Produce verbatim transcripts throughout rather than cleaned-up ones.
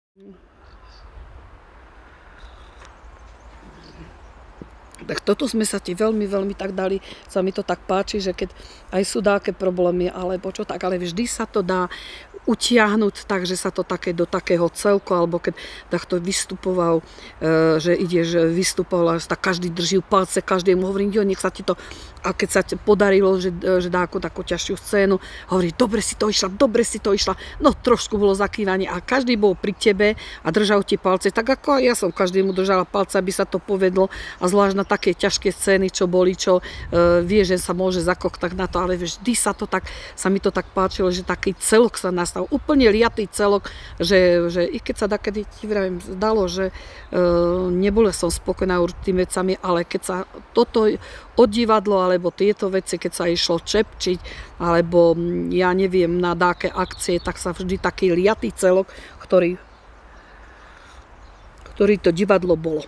Tak toto sme sa ti veľmi, veľmi tak dali, sa mi to tak páči, že keď aj sú dáke problémy, alebo čo tak, ale vždy sa to dá utiahnuť tak, že sa to také do takého celku, alebo keď takto vystupoval, že ideš vystupoval, tak každý drží palce, každému hovorí, jo, nech sa ti to, a keď sa ti podarilo, že, že dá ako takú ťažšiu scénu, hovorí, dobre si to išla, dobre si to išla, no trošku bolo zakývanie a každý bol pri tebe a držal ti palce, tak ako ja som každému držala palce, aby sa to povedlo a zvlášť na také ťažké scény, čo boli, čo e, vie, že sa môže zakoktať na to, ale vždy sa to tak, sa mi to tak páčilo, že taký celok sa nastal, úplne liatý celok, že, že i keď sa takedy ti vravím, zdalo, že e, nebola som spokojná určitými vecami, ale keď sa toto oddivadlo, alebo tieto veci, keď sa išlo čepčiť, alebo ja neviem, na dáke akcie, tak sa vždy taký liatý celok, ktorý, ktorý to divadlo bolo.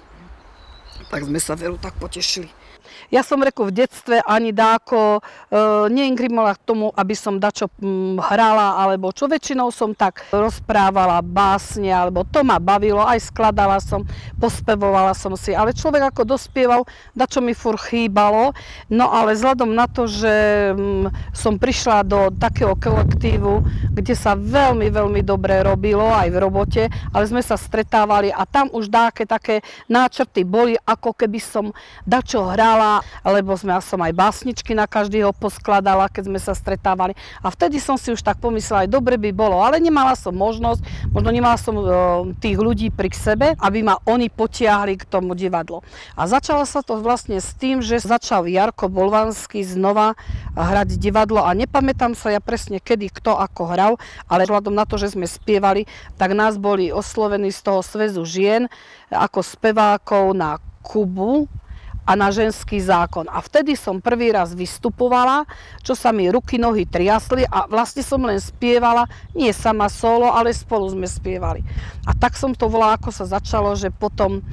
Tak sme sa veľmi tak potešili. Ja som reku v detstve ani dáko e, neinkrimovala k tomu, aby som dačo m, hrala, alebo čo väčšinou som tak rozprávala básne, alebo to ma bavilo, aj skladala som, pospevovala som si, ale človek ako dospieval, dačo mi furt chýbalo, no ale vzhľadom na to, že m, som prišla do takého kolektívu, kde sa veľmi, veľmi dobre robilo, aj v robote, ale sme sa stretávali a tam už dáke také náčrty boli, ako keby som dačo hrala, lebo sme, ja som aj básničky na každého poskladala, keď sme sa stretávali. A vtedy som si už tak pomyslela, aj dobre by bolo, ale nemala som možnosť, možno nemala som e, tých ľudí pri sebe, aby ma oni potiahli k tomu divadlu. A začala sa to vlastne s tým, že začal Jarko Bolvanský znova hrať divadlo a nepamätám sa ja presne kedy, kto ako hral, ale vzhľadom na to, že sme spievali, tak nás boli oslovení z toho Zväzu žien ako spevákov na Kubu a na Ženský zákon. A vtedy som prvý raz vystupovala, čo sa mi ruky, nohy triasli a vlastne som len spievala, nie sama solo, ale spolu sme spievali. A tak som to volala, ako sa začalo, že potom e,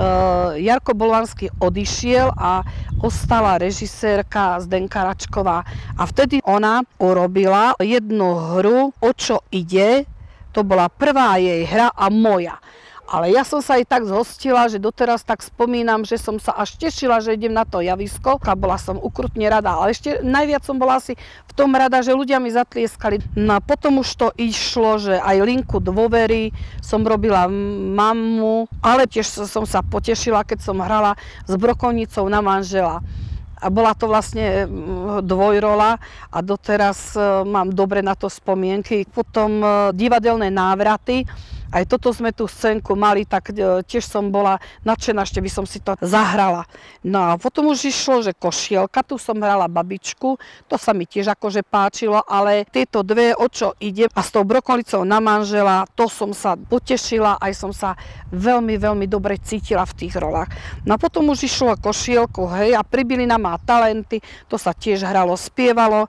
Jarko Bolvanský odišiel a ostala režisérka Zdenka Račková. A vtedy ona urobila jednu hru, O čo ide, to bola prvá jej hra a moja. Ale ja som sa aj tak zhostila, že doteraz tak spomínam, že som sa až tešila, že idem na to javisko. A bola som ukrutne rada, ale ešte najviac som bola asi v tom rada, že ľudia mi zatlieskali. No a potom už to išlo, že aj linku dôvery som robila mamu, ale tiež som sa potešila, keď som hrala s Brokovnicou na manžela. A bola to vlastne dvojrola a doteraz mám dobre na to spomienky. Potom divadelné návraty. Aj toto sme tú scénku mali, tak tiež som bola nadšená, ešte by som si to zahrala. No a potom už išlo, že Košielka, tu som hrala babičku, to sa mi tiež akože páčilo, ale tieto dve, O čo ide, a s tou Brokovnicou na manžela, to som sa potešila, aj som sa veľmi, veľmi dobre cítila v tých rolách. No a potom už išlo Košielku, hej, a Pribilina má talenty, to sa tiež hralo, spievalo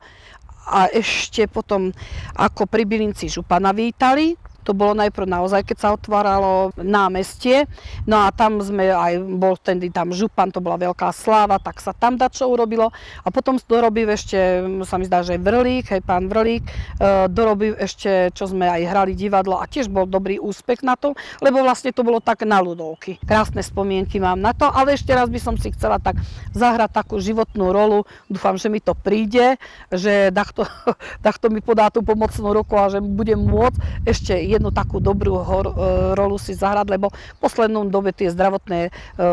a ešte potom ako Pribilinci župana vítali. To bolo najprv naozaj, keď sa otváralo námestie. No a tam sme aj, bol tedy tam župan, to bola veľká sláva, tak sa tam dačo urobilo. A potom dorobil ešte, sa mi zdá, že Vrlík, hej, pán Vrlík, e, dorobil ešte, čo sme aj hrali divadlo a tiež bol dobrý úspech na to, lebo vlastne to bolo tak na ľudovky. Krásne spomienky mám na to, ale ešte raz by som si chcela tak zahrať takú životnú rolu. Dúfam, že mi to príde, že takto, takto mi podá tú pomocnú ruku a že budem môcť ešte jednu takú dobrú hor, e, rolu si zahrať, lebo v poslednom dobe tie zdravotné, e,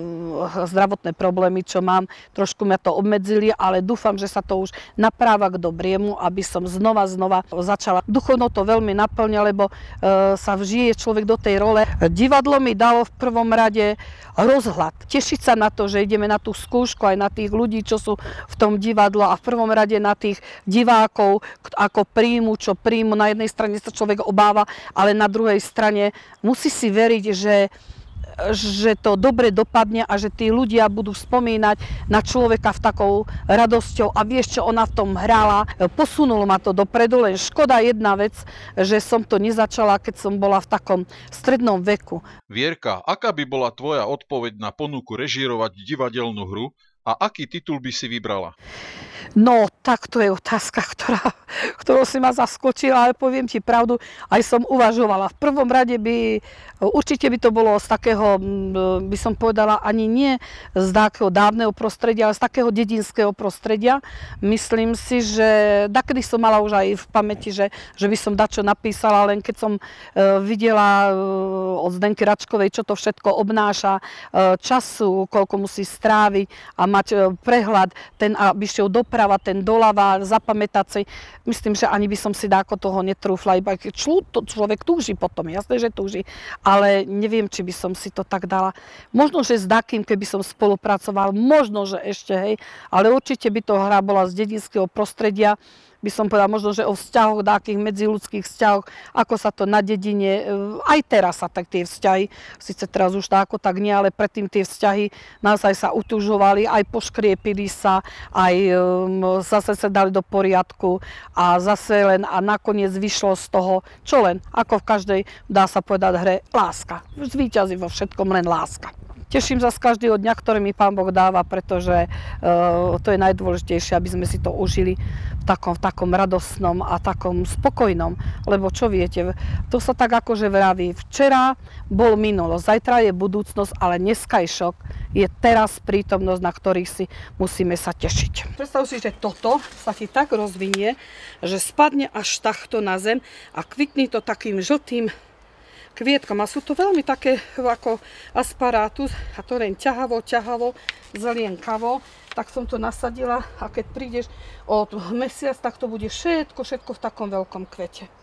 zdravotné problémy, čo mám, trošku mňa to obmedzili, ale dúfam, že sa to už napráva k dobriemu, aby som znova, znova začala. Duchovno to veľmi naplňa, lebo e, sa vžije človek do tej role. Divadlo mi dalo v prvom rade rozhľad. Tešiť sa na to, že ideme na tú skúšku aj na tých ľudí, čo sú v tom divadle a v prvom rade na tých divákov, ako príjmu, čo príjmu. Na jednej strane sa človek obáva, ale na druhej strane musí si veriť, že, že to dobre dopadne a že tí ľudia budú spomínať na človeka v takou radosťou a vieš, čo ona v tom hrala. Posunulo ma to dopredu, len škoda jedna vec, že som to nezačala, keď som bola v takom strednom veku. Vierka, aká by bola tvoja odpoveď na ponuku režírovať divadelnú hru a aký titul by si vybrala? No, tak to je otázka, ktorá, ktorou si ma zaskočila, ale poviem ti pravdu, aj som uvažovala. V prvom rade by, určite by to bolo z takého, by som povedala, ani nie z takého dávneho prostredia, ale z takého dedinského prostredia. Myslím si, že dakedy som mala už aj v pamäti, že, že by som dačo napísala, len keď som videla od Zdenky Račkovej, čo to všetko obnáša, času, koľko musí stráviť a mať prehľad, ten, aby šiel doprava, ten doľava, zapamätať si. Myslím, že ani by som si dáko toho netrúfla, iba člú, to človek túži potom, jasné, že túži, ale neviem, či by som si to tak dala. Možno, že s dakým, keby som spolupracoval, možno, že ešte, hej, ale určite by to hra bola z dedinského prostredia, by som povedala, možno, že o vzťahoch, takých medziľudských vzťahoch, ako sa to na dedine, aj teraz sa tak tie vzťahy, síce teraz už tak, tak nie, ale predtým tie vzťahy naozaj sa utužovali, aj poškriepili sa, aj um, zase sa dali do poriadku a zase len a nakoniec vyšlo z toho, čo len, ako v každej, dá sa povedať, hre, láska. Zvíťazí vo všetkom len láska. Teším sa z každého dňa, ktorý mi Pán Boh dáva, pretože uh, to je najdôležitejšie, aby sme si to užili v takom, v takom radostnom a takom spokojnom. Lebo čo viete, to sa tak akože vraví, včera bol minulosť, zajtra je budúcnosť, ale dneska je šok, je teraz prítomnosť, na ktorých si musíme sa tešiť. Predstav si, že toto sa ti tak rozvinie, že spadne až takto na zem a kvitne to takým žltým kvietkam. A sú to veľmi také ako asparatus a to len ťahavo, ťahavo, zelienkavo. Tak som to nasadila a keď prídeš od mesiac, tak to bude všetko, všetko v takom veľkom kvete.